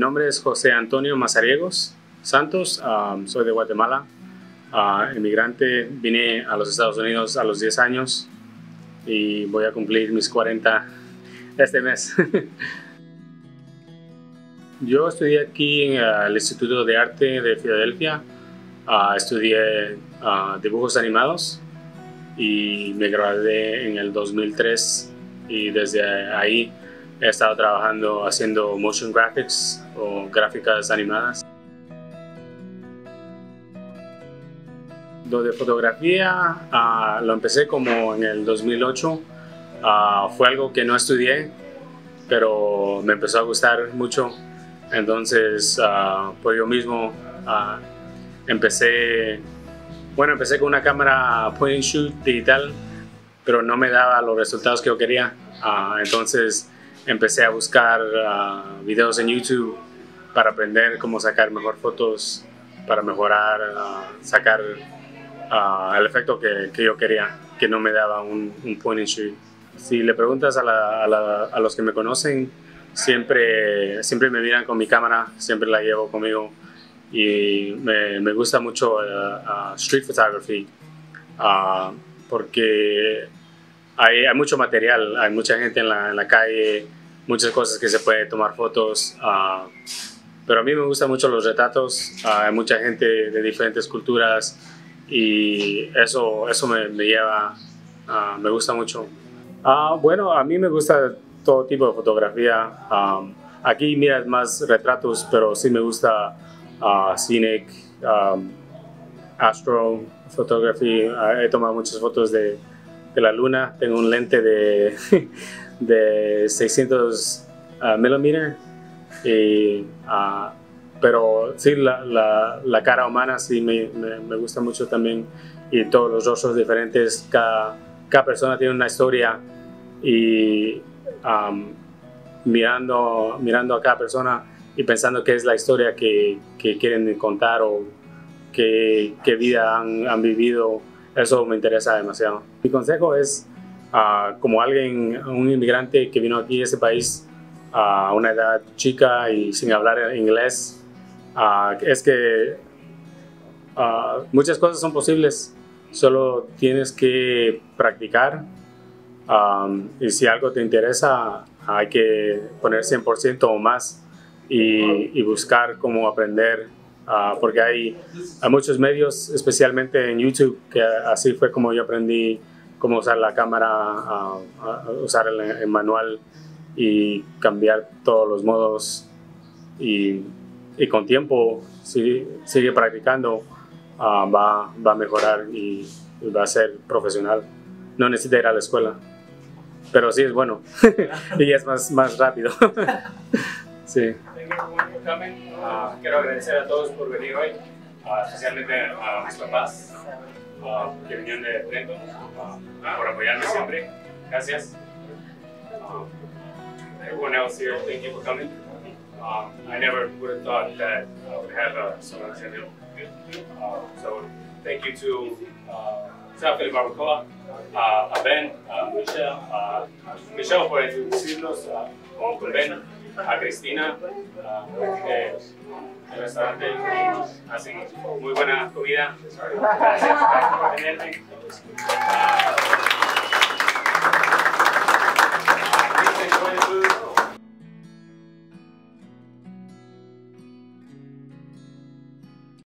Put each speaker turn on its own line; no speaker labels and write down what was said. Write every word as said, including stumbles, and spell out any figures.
nombre es José Antonio Mazariegos Santos, um, soy de Guatemala, uh, inmigrante, vine a los Estados Unidos a los diez años y voy a cumplir mis cuarenta este mes. Yo estudié aquí en uh, el Instituto de Arte de Filadelfia, uh, estudié uh, dibujos animados y me gradué en el dos mil tres y desde ahí he estado trabajando haciendo motion graphics o gráficas animadas. Lo de fotografía uh, lo empecé como en el dos mil ocho, uh, fue algo que no estudié, pero me empezó a gustar mucho, entonces uh, por yo mismo uh, empecé, bueno, empecé con una cámara point and shoot digital, pero no me daba los resultados que yo quería, uh, entonces empecé a buscar uh, videos en YouTube para aprender cómo sacar mejor fotos, para mejorar, uh, sacar Uh, el efecto que, que yo quería, que no me daba un, un point and shoot. Si le preguntas a, la, a, la, a los que me conocen, siempre, siempre me miran con mi cámara, siempre la llevo conmigo y me, me gusta mucho uh, uh, street photography uh, porque hay, hay mucho material, hay mucha gente en la, en la calle, muchas cosas que se puede tomar fotos, uh, pero a mí me gustan mucho los retratos, uh, hay mucha gente de diferentes culturas y eso, eso me, me lleva, uh, me gusta mucho. Uh, bueno, a mí me gusta todo tipo de fotografía. Um, aquí miras más retratos, pero sí me gusta uh, scenic, um, astro photography. Uh, he tomado muchas fotos de, de la luna. Tengo un lente de, de seiscientos uh, milímetros. Y, uh, pero sí, la, la, la cara humana sí me, me, me gusta mucho también, y todos los rostros diferentes, cada, cada persona tiene una historia y um, mirando, mirando a cada persona y pensando qué es la historia que, que quieren contar o qué, qué vida han, han vivido, eso me interesa demasiado. Mi consejo es, uh, como alguien, un inmigrante que vino aquí a este país a una edad chica y sin hablar inglés, Uh, es que uh, muchas cosas son posibles, solo tienes que practicar, um, y si algo te interesa hay que poner cien por ciento o más y, y buscar cómo aprender, uh, porque hay, hay muchos medios, especialmente en YouTube, que así fue como yo aprendí cómo usar la cámara, uh, uh, usar el, el manual y cambiar todos los modos, y y con tiempo, si sigue practicando, uh, va, va a mejorar y, y va a ser profesional. No necesita ir a la escuela, pero sí es bueno y es más, más rápido. Sí. Uh, quiero agradecer a todos por venir hoy, uh, especialmente a mis papás uh, que vinieron de Trenton, uh, por apoyarme siempre. Gracias. Uh, everyone else here, thank you for coming. Um, I never would have thought that I would have uh, someone attend it. Uh, so thank you to uh, South Philly Barbacoa, uh, a Ben, uh, Michelle, uh, Michelle por introducirnos uh, con Ben, a Cristina, uh, que el restaurante hacen muy buena comida. Gracias por tenerme. Uh,